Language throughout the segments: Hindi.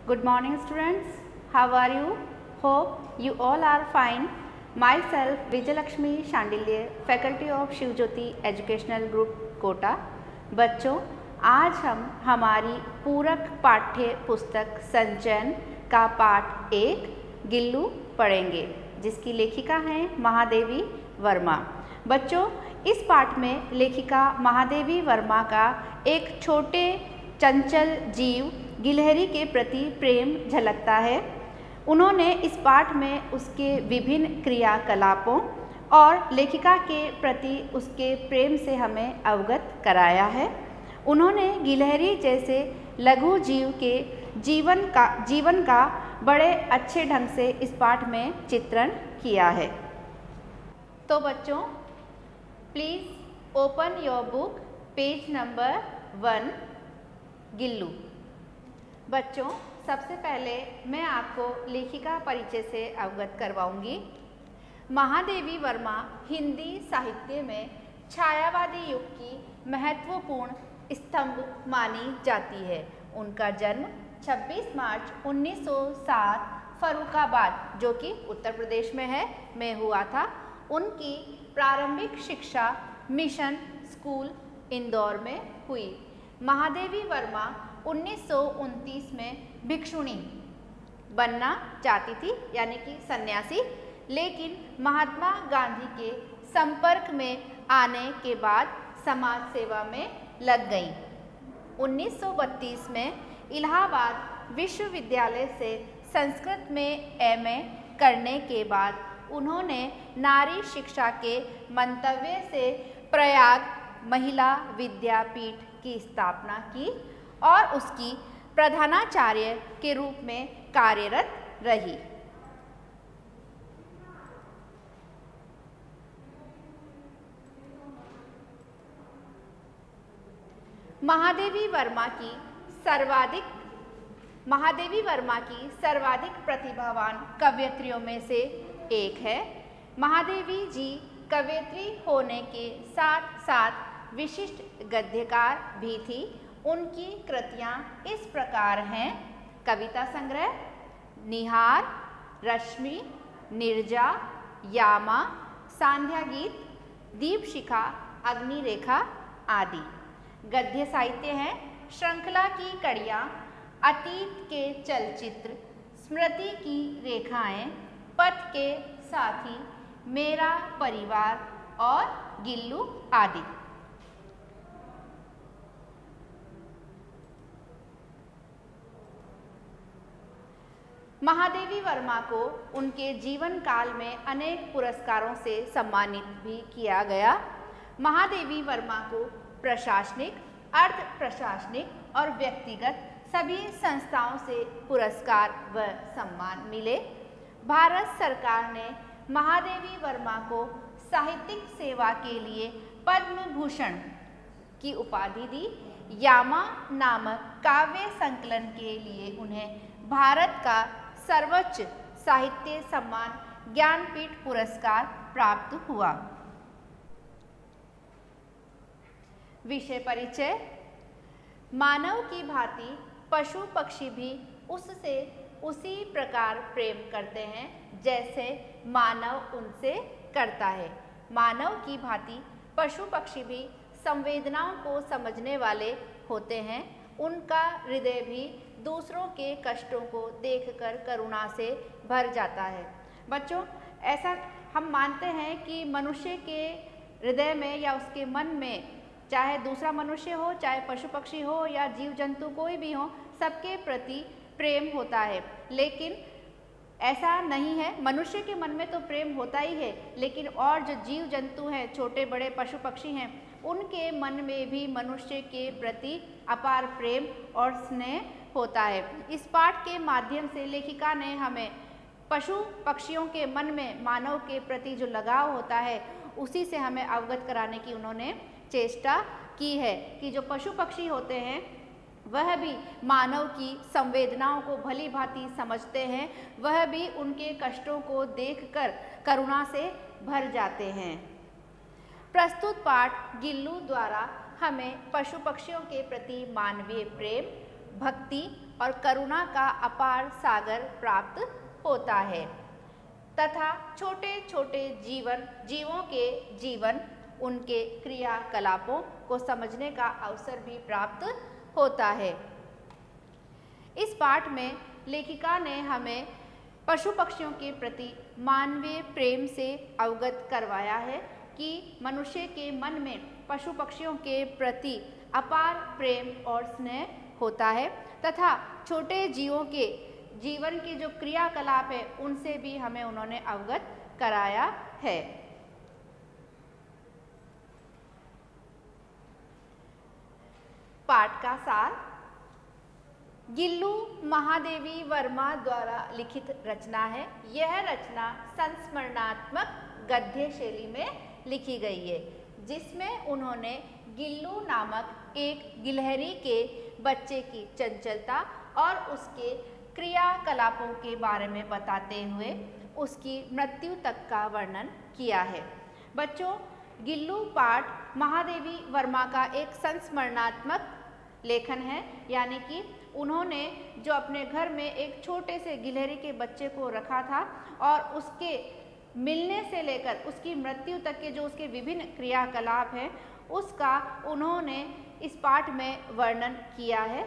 Good morning students. How are you? Hope you all are fine. Myself Vijayalakshmi Shandilye, Faculty of Shiv Jyoti Educational Group Kota. बच्चों, आज हम हमारी पूरक पाठ्य पुस्तक संचयन का पाठ 1 गिल्लू पढ़ेंगे, जिसकी लेखिका हैं महादेवी वर्मा। बच्चों, इस पाठ में लेखिका महादेवी वर्मा का एक छोटे चंचल जीव गिलहरी के प्रति प्रेम झलकता है। उन्होंने इस पाठ में उसके विभिन्न क्रियाकलापों और लेखिका के प्रति उसके प्रेम से हमें अवगत कराया है। उन्होंने गिलहरी जैसे लघु जीव के जीवन का बड़े अच्छे ढंग से इस पाठ में चित्रण किया है। तो बच्चों, please open your book, page number 1 Gillu. बच्चों, सबसे पहले मैं आपको लेखिका परिचय से अवगत करवाऊंगी। महादेवी वर्मा हिंदी साहित्य में छायावादी युग की महत्वपूर्ण स्तंभ मानी जाती है। उनका जन्म 26 मार्च 1907 फर्रुखाबाद, जो कि उत्तर प्रदेश में है, में हुआ था। उनकी प्रारंभिक शिक्षा मिशन स्कूल इंदौर में हुई। महादेवी वर्मा 1929 में भिक्षुणी बनना चाहती थी, यानी कि सन्यासी, लेकिन महात्मा गांधी के संपर्क में आने के बाद समाज सेवा में लग गई। 1932 में इलाहाबाद विश्वविद्यालय से संस्कृत में एमए करने के बाद उन्होंने नारी शिक्षा के मंतव्य से प्रयाग महिला विद्यापीठ की स्थापना की और उसकी प्रधानाचार्य के रूप में कार्यरत रही। महादेवी वर्मा की सर्वाधिक प्रतिभावान कवयित्रियों में से एक है। महादेवी जी कवयित्री होने के साथ साथ विशिष्ट गद्यकार भी थी। उनकी कृतियाँ इस प्रकार हैं: कविता संग्रह, निहार, रश्मि, निर्जा, यामा, सांध्या गीत, दीपशिखा, अग्निरेखा आदि। गद्य साहित्य है श्रृंखला की कड़ियाँ, अतीत के चलचित्र, स्मृति की रेखाएं, पथ के साथी, मेरा परिवार और गिल्लू आदि। महादेवी वर्मा को उनके जीवन काल में अनेक पुरस्कारों से सम्मानित भी किया गया। महादेवी वर्मा को प्रशासनिक, अर्ध प्रशासनिक और व्यक्तिगत सभी संस्थाओं से पुरस्कार व सम्मान मिले। भारत सरकार ने महादेवी वर्मा को साहित्यिक सेवा के लिए पद्म भूषण की उपाधि दी। यामा नामक काव्य संकलन के लिए उन्हें भारत का सर्वोच्च साहित्य सम्मान ज्ञानपीठ पुरस्कार प्राप्त हुआ। विषय परिचय: मानव की भांति पशु पक्षी भी उससे उसी प्रकार प्रेम करते हैं जैसे मानव उनसे करता है। मानव की भांति पशु पक्षी भी संवेदनाओं को समझने वाले होते हैं। उनका हृदय भी दूसरों के कष्टों को देखकर करुणा से भर जाता है। बच्चों, ऐसा हम मानते हैं कि मनुष्य के हृदय में या उसके मन में, चाहे दूसरा मनुष्य हो, चाहे पशु पक्षी हो या जीव जंतु कोई भी हो, सबके प्रति प्रेम होता है। लेकिन ऐसा नहीं है, मनुष्य के मन में तो प्रेम होता ही है, लेकिन और जो जीव जंतु हैं, छोटे बड़े पशु पक्षी हैं, उनके मन में भी मनुष्य के प्रति अपार प्रेम और स्नेह होता है। इस पाठ के माध्यम से लेखिका ने हमें पशु पक्षियों के मन में मानव के प्रति जो लगाव होता है, उसी से हमें अवगत कराने की उन्होंने चेष्टा की है कि जो पशु पक्षी होते हैं वह भी मानव की संवेदनाओं को भली भांति समझते हैं, वह भी उनके कष्टों को देखकर करुणा से भर जाते हैं। प्रस्तुत पाठ गिल्लू द्वारा हमें पशु पक्षियों के प्रति मानवीय प्रेम, भक्ति और करुणा का अपार सागर प्राप्त होता है तथा छोटे छोटे जीवों के जीवन, उनके क्रियाकलापों को समझने का अवसर भी प्राप्त होता है। इस पाठ में लेखिका ने हमें पशु पक्षियों के प्रति मानवीय प्रेम से अवगत करवाया है कि मनुष्य के मन में पशु पक्षियों के प्रति अपार प्रेम और स्नेह होता है तथा छोटे जीवों के जीवन के जो क्रियाकलाप है उनसे भी हमें उन्होंने अवगत कराया है। पाठ का सार गिल्लू महादेवी वर्मा द्वारा लिखित रचना है। यह रचना संस्मरणात्मक गद्य शैली में लिखी गई है, जिसमें उन्होंने गिल्लू नामक एक गिलहरी के बच्चे की चंचलता और उसके क्रियाकलापों के बारे में बताते हुए उसकी मृत्यु तक का वर्णन किया है। बच्चों, गिल्लू पाठ महादेवी वर्मा का एक संस्मरणात्मक लेखन है, यानी कि उन्होंने जो अपने घर में एक छोटे से गिलहरी के बच्चे को रखा था और उसके मिलने से लेकर उसकी मृत्यु तक के जो उसके विभिन्न क्रियाकलाप हैं उसका उन्होंने इस पाठ में वर्णन किया है।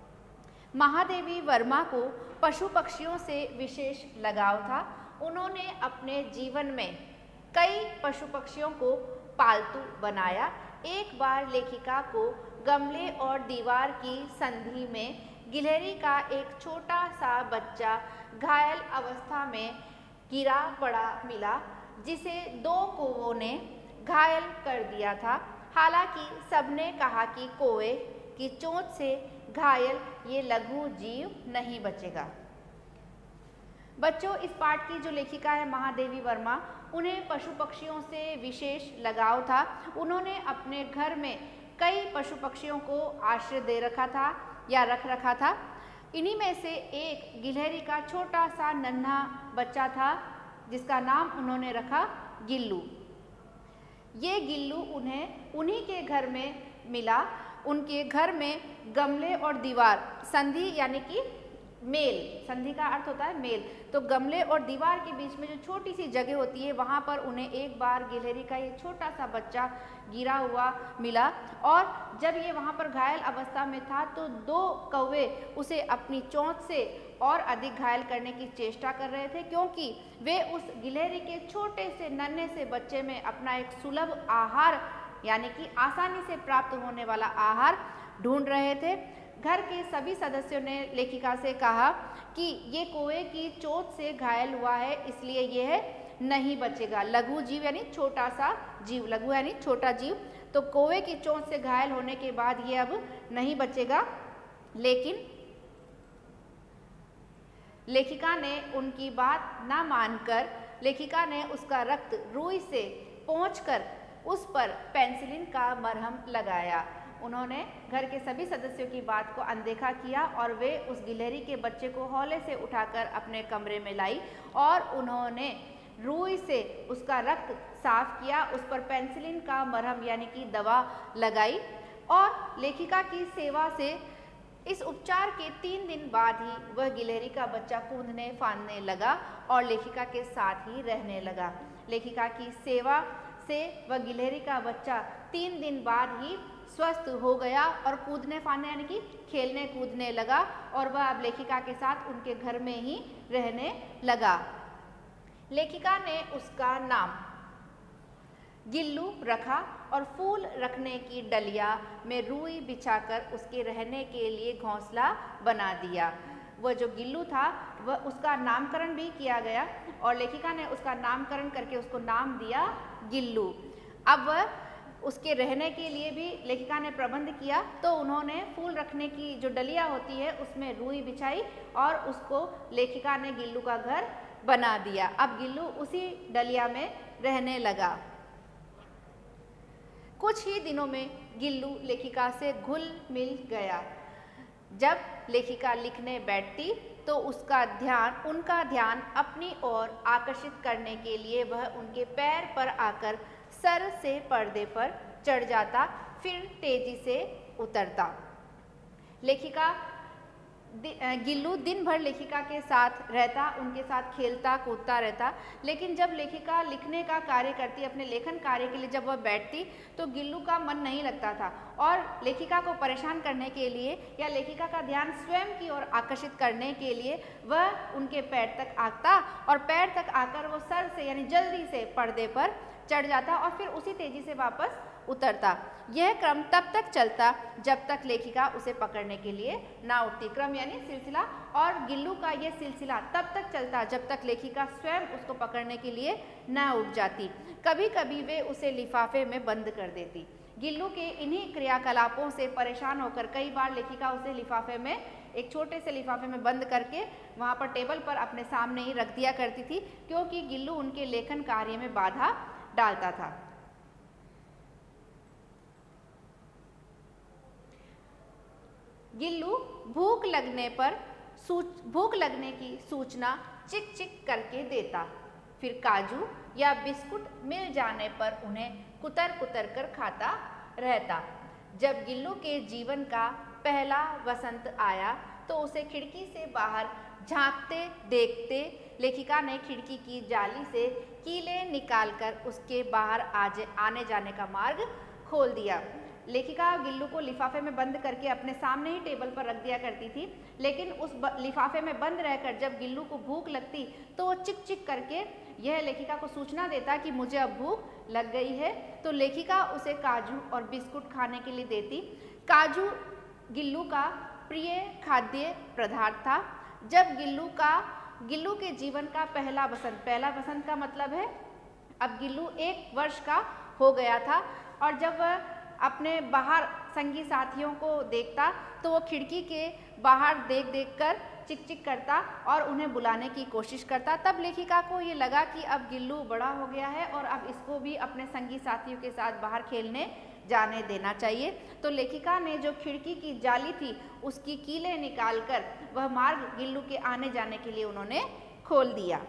महादेवी वर्मा को पशु पक्षियों से विशेष लगाव था। उन्होंने अपने जीवन में कई पशु पक्षियों को पालतू बनाया। एक बार लेखिका को गमले और दीवार की संधि में गिलहरी का एक छोटा सा बच्चा घायल अवस्था में गिरा पड़ा मिला, जिसे 2 कौवों ने घायल कर दिया था। हालांकि सबने कहा कि कौवे की चोंच से घायल ये लघु जीव नहीं बचेगा। बच्चों, इस पाठ की जो लेखिका है महादेवी वर्मा, उन्हें पशु पक्षियों से विशेष लगाव था। उन्होंने अपने घर में कई पशु पक्षियों को आश्रय दे रखा था या रख रखा था। इन्हीं में से एक गिलहरी का छोटा सा नन्हा बच्चा था, जिसका नाम उन्होंने रखा गिल्लू। ये गिल्लू उन्हें उन्हीं के घर में मिला। उनके घर में गमले और दीवार, संधि यानी कि मेल, संधि का अर्थ होता है मेल, तो गमले और दीवार के बीच में जो छोटी सी जगह होती है वहाँ पर उन्हें एक बार गिलहरी का ये छोटा सा बच्चा गिरा हुआ मिला और जब ये वहाँ पर घायल अवस्था में था तो 2 कौवे उसे अपनी चोंच से और अधिक घायल करने की चेष्टा कर रहे थे, क्योंकि वे उस गिलहरी के छोटे से नन्हे से बच्चे में अपना एक सुलभ आहार यानी कि आसानी से प्राप्त होने वाला आहार ढूंढ रहे थे। घर के सभी सदस्यों ने लेखिका से कहा कि ये कौवे की चोट से घायल हुआ है, इसलिए यह नहीं बचेगा। लघु जीव यानी छोटा सा जीव, लघु यानी छोटा जीव, तो कौवे की चोट से घायल होने के बाद ये अब नहीं बचेगा। लेकिन लेखिका ने उनकी बात ना मानकर लेखिका ने उसका रक्त रुई से पोंछकर उस पर पेनिसिलिन का मरहम लगाया। उन्होंने घर के सभी सदस्यों की बात को अनदेखा किया और वे उस गिलहरी के बच्चे को हौले से उठाकर अपने कमरे में लाई और उन्होंने रुई से उसका रक्त साफ किया, उस पर पेनिसिलिन का मरहम यानी कि दवा लगाई और लेखिका की सेवा से इस उपचार के 3 दिन बाद ही वह गिलहरी का बच्चा कूदने फांदने लगा और लेखिका के साथ ही रहने लगा। लेखिका की सेवा से वह गिलहरी का बच्चा 3 दिन बाद ही स्वस्थ हो गया और कूदने फांदने यानी कि खेलने कूदने लगा और वह अब लेखिका के साथ उनके घर में ही रहने लगा। लेखिका ने उसका नाम गिल्लू रखा और फूल रखने की डलिया में रुई बिछाकर उसके रहने के लिए घोंसला बना दिया। वह जो गिल्लू था वह उसका नामकरण भी किया गया और लेखिका ने उसका नामकरण करके उसको नाम दिया गिल्लू। अब वह उसके रहने के लिए भी लेखिका ने प्रबंध किया, तो उन्होंने फूल रखने की जो डलिया होती है उसमें रुई बिछाई और उसको लेखिका ने गिल्लू का घर बना दिया। अब गिल्लू उसी डलिया में रहने लगा। कुछ ही दिनों में गिल्लू लेखिका से घुल मिल गया। जब लेखिका लिखने बैठती तो उनका ध्यान अपनी ओर आकर्षित करने के लिए वह उनके पैर पर आकर सर से पर्दे पर चढ़ जाता, फिर तेजी से उतरता। लेखिका गिल्लू दिन भर लेखिका के साथ रहता, उनके साथ खेलता कूदता रहता, लेकिन जब लेखिका लिखने का कार्य करती, अपने लेखन कार्य के लिए जब वह बैठती तो गिल्लू का मन नहीं लगता था और लेखिका को परेशान करने के लिए या लेखिका का ध्यान स्वयं की ओर आकर्षित करने के लिए वह उनके पैर तक आता और पैर तक आकर वो सर से यानी जल्दी से पर्दे पर चढ़ जाता और फिर उसी तेजी से वापस उतरता। यह क्रम तब तक चलता जब तक लेखिका उसे पकड़ने के लिए ना उठती। क्रम यानी सिलसिला, और गिल्लू का यह सिलसिला तब तक चलता जब तक लेखिका स्वयं उसको पकड़ने के लिए ना उठ जाती। कभी कभी वे उसे लिफाफे में बंद कर देती। गिल्लू के इन्हीं क्रियाकलापों से परेशान होकर कई बार लेखिका उसे लिफाफे में, एक छोटे से लिफाफे में बंद करके वहाँ पर टेबल पर अपने सामने ही रख दिया करती थी, क्योंकि गिल्लू उनके लेखन कार्य में बाधा डालता था। गिल्लू भूख लगने की सूचना चिक चिक करके देता, फिर काजू या बिस्कुट मिल जाने पर उन्हें कुतर कुतर कर खाता रहता। जब गिल्लू के जीवन का पहला वसंत आया तो उसे खिड़की से बाहर झांकते देखते लेखिका ने खिड़की की जाली से कीले निकालकर उसके बाहर आने जाने का मार्ग खोल दिया। लेखिका गिल्लू को लिफाफे में बंद करके अपने सामने ही टेबल पर रख दिया करती थी, लेकिन उस लिफाफे में बंद रहकर जब गिल्लू को भूख लगती तो वो चिक चिक करके यह लेखिका को सूचना देता कि मुझे अब भूख लग गई है। तो लेखिका उसे काजू और बिस्कुट खाने के लिए देती। काजू गिल्लू का प्रिय खाद्य पदार्थ था। जब गिल्लू के जीवन का पहला वसंत का मतलब है अब गिल्लू 1 वर्ष का हो गया था, और जब वह अपने बाहर संगी साथियों को देखता तो वो खिड़की के बाहर देख कर चिक चिक करता और उन्हें बुलाने की कोशिश करता। तब लेखिका को ये लगा कि अब गिल्लू बड़ा हो गया है और अब इसको भी अपने संगी साथियों के साथ बाहर खेलने जाने देना चाहिए। तो लेखिका ने जो खिड़की की जाली थी उसकी कीलें निकालकर वह मार्ग गिल्लू के आने जाने के लिए उन्होंने खोल दिया।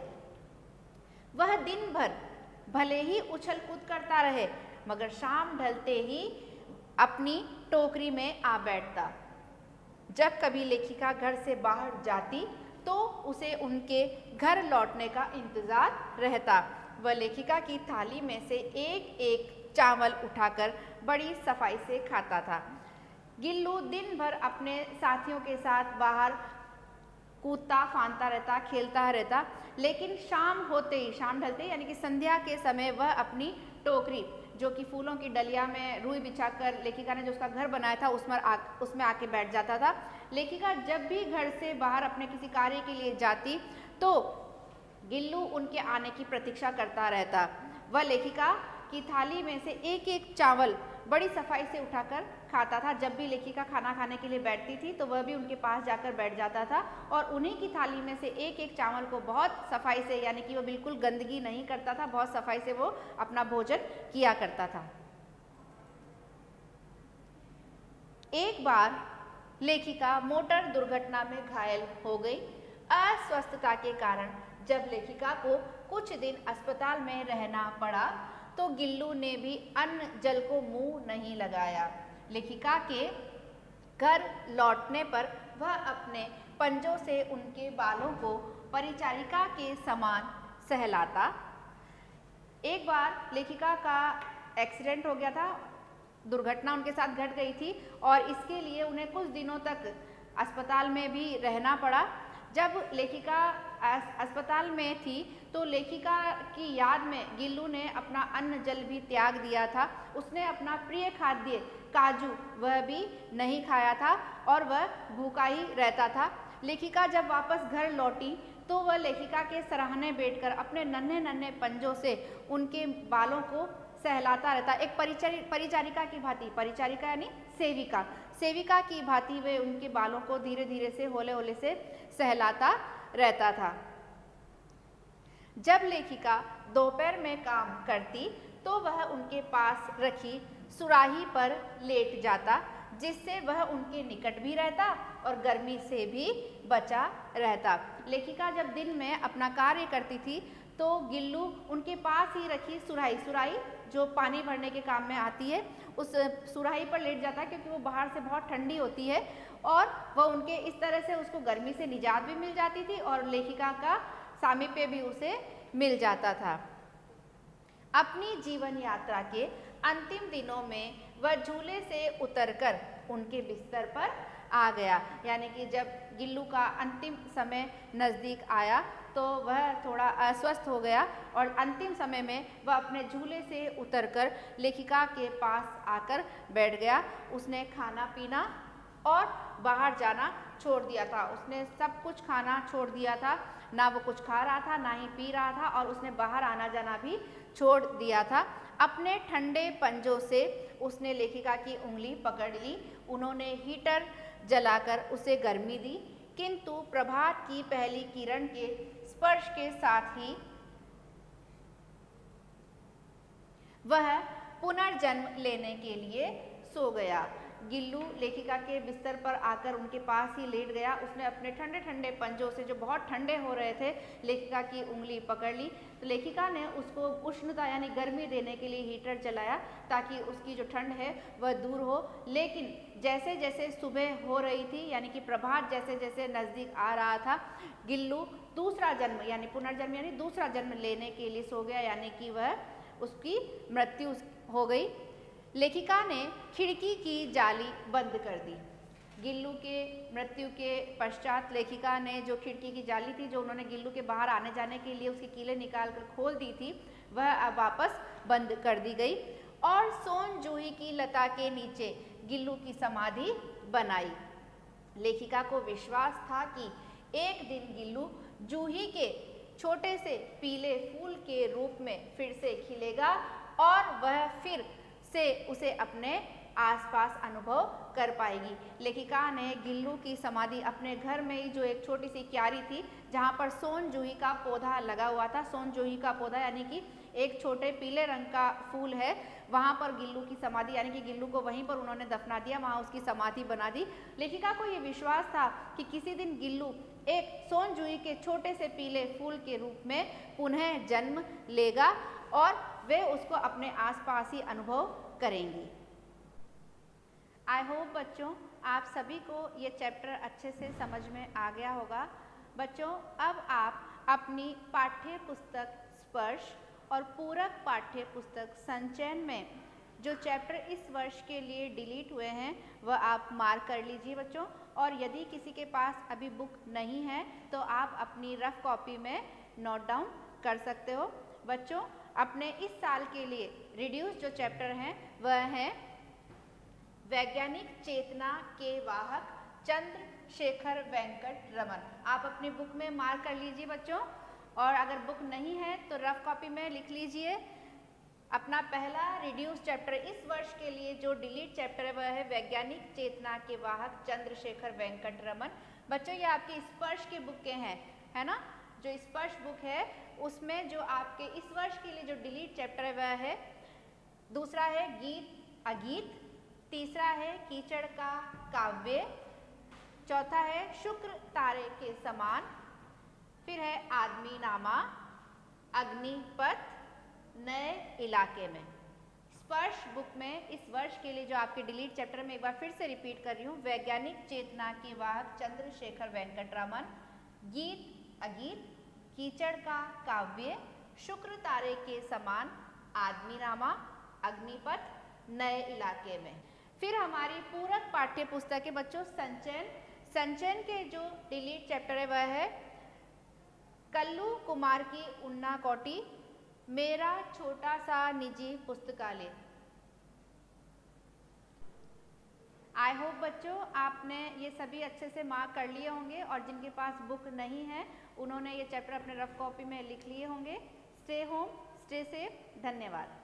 वह दिन भर भले ही उछल कूद करता रहे, मगर शाम ढलते ही अपनी टोकरी में आ बैठता। जब कभी लेखिका घर से बाहर जाती तो उसे उनके घर लौटने का इंतजार रहता। वह लेखिका की थाली में से एक एक चावल उठाकर बड़ी सफाई से खाता था। गिल्लू दिन भर अपने साथियों के साथ बाहर कूदता फांदता रहता, खेलता रहता, लेकिन शाम ढलते यानी कि संध्या के समय वह अपनी टोकरी, जो कि फूलों की डलिया में रुई बिछाकर लेखिका ने जो उसका घर बनाया था उसमें आके बैठ जाता था। लेखिका जब भी घर से बाहर अपने किसी कार्य के लिए जाती तो गिल्लू उनके आने की प्रतीक्षा करता रहता। वह लेखिका की थाली में से एक एक चावल बड़ी सफाई से उठाकर खाता था। जब भी लेखिका खाना खाने के लिए बैठती थी तो वह भी उनके पास जाकर बैठ जाता था और उन्हीं की थाली में से एक एक चावल को बहुत सफाई से, यानी कि वो बिल्कुल गंदगी नहीं करता था, बहुत सफाई से वो अपना भोजन किया करता था। एक बार लेखिका मोटर दुर्घटना में घायल हो गई। अस्वस्थता के कारण जब लेखिका को कुछ दिन अस्पताल में रहना पड़ा तो गिल्लू ने भी अन्न जल को मुंह नहीं लगाया। लेखिका के घर लौटने पर वह अपने पंजों से उनके बालों को परिचारिका के समान सहलाता। एक बार लेखिका का एक्सीडेंट हो गया था, दुर्घटना उनके साथ घट गई थी और इसके लिए उन्हें कुछ दिनों तक अस्पताल में भी रहना पड़ा। जब लेखिका अस्पताल में थी तो लेखिका की याद में गिल्लू ने अपना अन्न जल भी त्याग दिया था। उसने अपना प्रिय खाद्य काजू वह भी नहीं खाया था और वह भूखा ही रहता था। लेखिका जब वापस घर लौटी तो वह लेखिका के सराहने बैठकर अपने नन्हे नन्हे पंजों से उनके बालों को सहलाता रहता। एक परिचारिका की भांति, परिचारिका यानी सेविका की भांति वे उनके बालों को धीरे धीरे से होले होले से सहलाता रहता था। जब लेखिका दोपहर में काम करती तो वह उनके पास रखी सुराही पर लेट जाता, जिससे वह उनके निकट भी रहता और गर्मी से भी बचा रहता। लेखिका जब दिन में अपना कार्य करती थी तो गिल्लू उनके पास ही रखी सुराही जो पानी भरने के काम में आती है, उस सुराही पर लेट जाता क्योंकि वो बाहर से बहुत ठंडी होती है और वह उनके इस तरह से उसको गर्मी से निजात भी मिल जाती थी और लेखिका का सामीप्य भी उसे मिल जाता था। अपनी जीवन यात्रा के अंतिम दिनों में वह झूले से उतरकर उनके बिस्तर पर आ गया, यानी कि जब गिल्लू का अंतिम समय नज़दीक आया तो वह थोड़ा अस्वस्थ हो गया और अंतिम समय में वह अपने झूले से उतरकर लेखिका के पास आकर बैठ गया। उसने खाना पीना और बाहर जाना छोड़ दिया था। उसने सब कुछ खाना छोड़ दिया था, ना वो कुछ खा रहा था ना ही पी रहा था, और उसने बाहर आना जाना भी छोड़ दिया था। अपने ठंडे पंजों से उसने लेखिका की उंगली पकड़ ली। उन्होंने हीटर जलाकर उसे गर्मी दी, किंतु प्रभात की पहली किरण के स्पर्श के साथ ही वह पुनर्जन्म लेने के लिए सो गया। गिल्लू लेखिका के बिस्तर पर आकर उनके पास ही लेट गया। उसने अपने ठंडे ठंडे पंजों से, जो बहुत ठंडे हो रहे थे, लेखिका की उंगली पकड़ ली। तो लेखिका ने उसको उष्णता यानी गर्मी देने के लिए हीटर जलाया ताकि उसकी जो ठंड है वह दूर हो। लेकिन जैसे जैसे सुबह हो रही थी, यानी कि प्रभात जैसे जैसे नज़दीक आ रहा था, गिल्लू दूसरा जन्म यानी पुनर्जन्म यानी दूसरा जन्म लेने के लिए सो गया, यानी कि वह उसकी मृत्यु हो गई। लेखिका ने खिड़की की जाली बंद कर दी। गिल्लू के मृत्यु के पश्चात लेखिका ने जो खिड़की की जाली थी, जो उन्होंने गिल्लू के बाहर आने जाने के लिए उसकी कीलें निकाल कर खोल दी थी, वह अब वापस बंद कर दी गई और सोन जूही की लता के नीचे गिल्लू की समाधि बनाई। लेखिका को विश्वास था कि एक दिन गिल्लू जूही के छोटे से पीले फूल के रूप में फिर से खिलेगा और वह फिर से उसे अपने आसपास अनुभव कर पाएगी। लेखिका ने गिल्लू की समाधि अपने घर में ही, जो एक छोटी सी क्यारी थी जहाँ पर सोन जूही का पौधा लगा हुआ था, सोन जूही का पौधा यानी कि एक छोटे पीले रंग का फूल है, वहाँ पर गिल्लू की समाधि यानी कि गिल्लू को वहीं पर उन्होंने दफना दिया, वहाँ उसकी समाधि बना दी। लेखिका को ये विश्वास था कि किसी दिन गिल्लू एक सोन जूही के छोटे से पीले फूल के रूप में पुनः जन्म लेगा और वे उसको अपने आसपास ही अनुभव करेंगी। आई होप बच्चों आप सभी को ये चैप्टर अच्छे से समझ में आ गया होगा। बच्चों अब आप अपनी पाठ्य पुस्तक स्पर्श और पूरक पाठ्य पुस्तक संचयन में जो चैप्टर इस वर्ष के लिए डिलीट हुए हैं वह आप मार्क कर लीजिए बच्चों। और यदि किसी के पास अभी बुक नहीं है तो आप अपनी रफ कॉपी में नोट डाउन कर सकते हो। बच्चों अपने इस साल के लिए रिड्यूस जो चैप्टर हैं वह हैं वैज्ञानिक चेतना के वाहक चंद्रशेखर वेंकट रमन। आप अपनी बुक में मार्क कर लीजिए बच्चों, और अगर बुक नहीं है तो रफ कॉपी में लिख लीजिए। अपना पहला रिड्यूस चैप्टर इस वर्ष के लिए जो डिलीट चैप्टर है वह है वैज्ञानिक चेतना के वाहक चंद्रशेखर वेंकट रमन। बच्चों ये आपकी स्पर्श की बुक के हैं, है ना। जो स्पर्श बुक है उसमें जो आपके इस वर्ष के लिए जो डिलीट चैप्टर है वह है, दूसरा है गीत अगीत, तीसरा है कीचड़ का काव्य, चौथा है शुक्र तारे के समान, फिर है आदमी नामा, अग्निपथ, नए इलाके में। स्पर्श बुक में इस वर्ष के लिए जो आपके डिलीट चैप्टर में एक बार फिर से रिपीट कर रही हूँ, वैज्ञानिक चेतना के वाहक चंद्रशेखर वेंकट रमन, गीत अगीत, कीचड़ का काव्य, शुक्र तारे के समान, आदमी नामा, अग्निपथ, नए इलाके में। फिर हमारी पूरक पाठ्य पुस्तक के बच्चों संचयन के जो डिलीट चैप्टर है वह है कल्लू कुमार की उन्ना कोटी, मेरा छोटा सा निजी पुस्तकालय। आई होप बच्चों आपने ये सभी अच्छे से मार्क कर लिए होंगे, और जिनके पास बुक नहीं है उन्होंने ये चैप्टर अपने रफ कॉपी में लिख लिए होंगे। Stay home, stay safe. धन्यवाद।